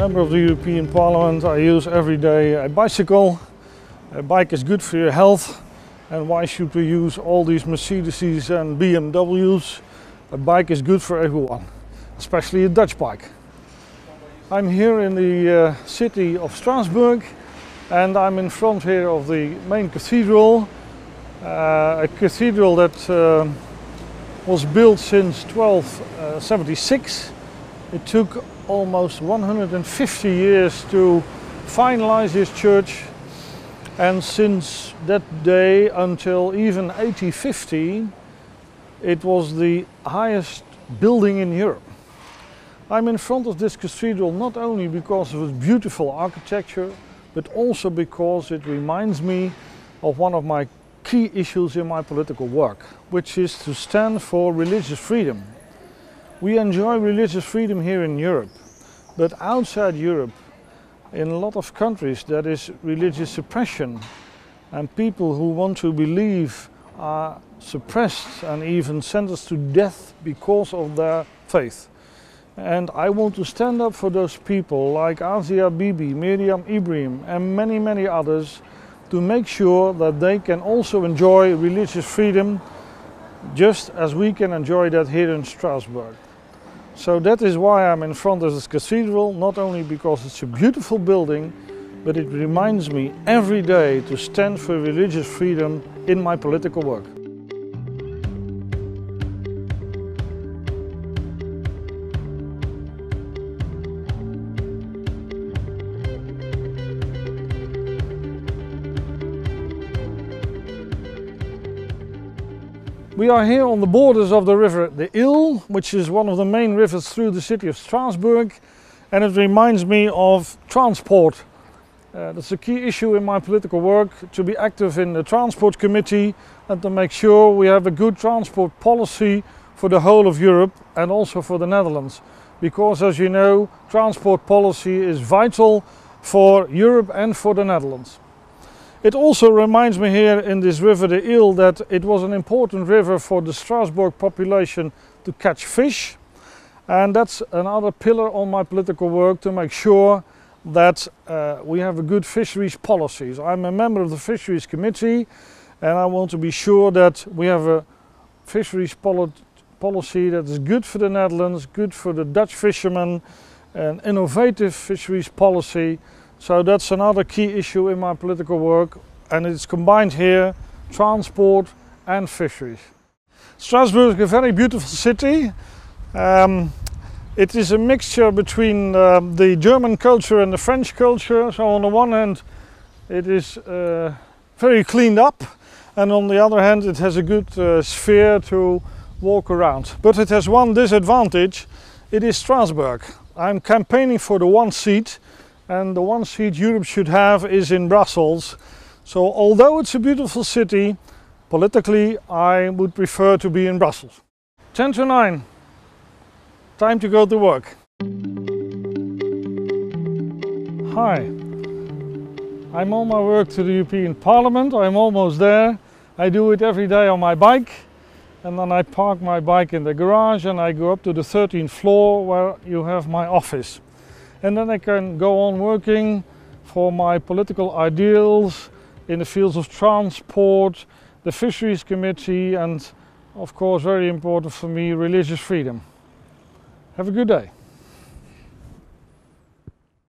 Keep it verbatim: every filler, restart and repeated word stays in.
member of the European Parliament, I use every day a bicycle. A bike is good for your health, and why should we use all these Mercedes and B M Ws? A bike is good for everyone, especially a Dutch bike. I'm here in the uh, city of Strasbourg, and I'm in front here of the main cathedral. Uh, a cathedral that uh, was built since twelve seventy-six. It took almost one hundred fifty years to finalize this church, and since that day until even eighteen fifty it was the highest building in Europe. I'm in front of this cathedral not only because of its beautiful architecture, but also because it reminds me of one of my key issues in my political work, which is to stand for religious freedom. We enjoy religious freedom here in Europe, but outside Europe, in a lot of countries, there is religious suppression, and people who want to believe are suppressed and even sentenced to death because of their faith. And I want to stand up for those people like Asia Bibi, Miriam Ibrahim and many many others, to make sure that they can also enjoy religious freedom just as we can enjoy that here in Strasbourg. So that is why I'm in front of this cathedral, not only because it's a beautiful building, but it reminds me every day to stand for religious freedom in my political work. We are here on the borders of the river the Ill, which is one of the main rivers through the city of Strasbourg, and it reminds me of transport. Uh, that's a key issue in my political work, to be active in the Transport Committee and to make sure we have a good transport policy for the whole of Europe and also for the Netherlands. Because, as you know, transport policy is vital for Europe and for the Netherlands. It also reminds me here in this river the Ill that it was an important river for the Strasbourg population to catch fish, and that's another pillar on my political work, to make sure that uh, we have a good fisheries policies. I'm a member of the Fisheries Committee, and I want to be sure that we have a fisheries poli policy that is good for the Netherlands, good for the Dutch fishermen, an innovative fisheries policy. So that's another key issue in my political work, and it's combined here, transport and fisheries. Strasbourg is a very beautiful city. Um, it is a mixture between uh, the German culture and the French culture. So on the one hand it is uh, very cleaned up, and on the other hand it has a good uh, sphere to walk around. But it has one disadvantage: it is Strasbourg. I'm campaigning for the one seat, and the one seat Europe should have is in Brussels. So although it's a beautiful city, politically I would prefer to be in Brussels. ten to nine. Time to go to work. Hi. I'm on my work to the European Parliament. I'm almost there. I do it every day on my bike, and then I park my bike in the garage and I go up to the thirteenth floor where you have my office. And then I can go on working for my political ideals in the fields of transport, the Fisheries Committee, and of course, very important for me, religious freedom. Have a good day.